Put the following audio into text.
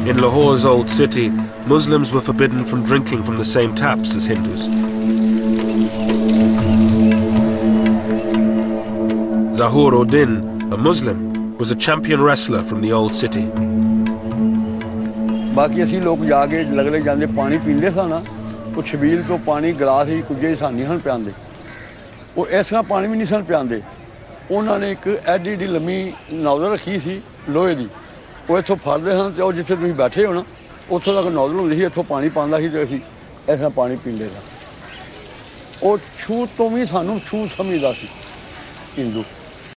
In Lahore's old city, Muslims were forbidden from drinking from the same taps as Hindus. Zahoor Uddin, a Muslim, was a champion wrestler from the old city. बाकी असी लोग जाके लगले जाते पानी पींदे सा ना वो छबील तो पानी गिलास ही कुछ सानी सन पियाते वो इस तरह पानी भी नहीं सन पियाते उन्होंने एक एडी एडी लम्मी नौजल रखी सी लोहे की वो इतों फड़ते सन तो जिथे तुम बैठे हो ना उतों तक नौजल होती थी इतों पानी पाँदा सी तो असी इस तरह पानी पींदे सा वो छूत तो भी सानू छूत समझदा सी हिंदू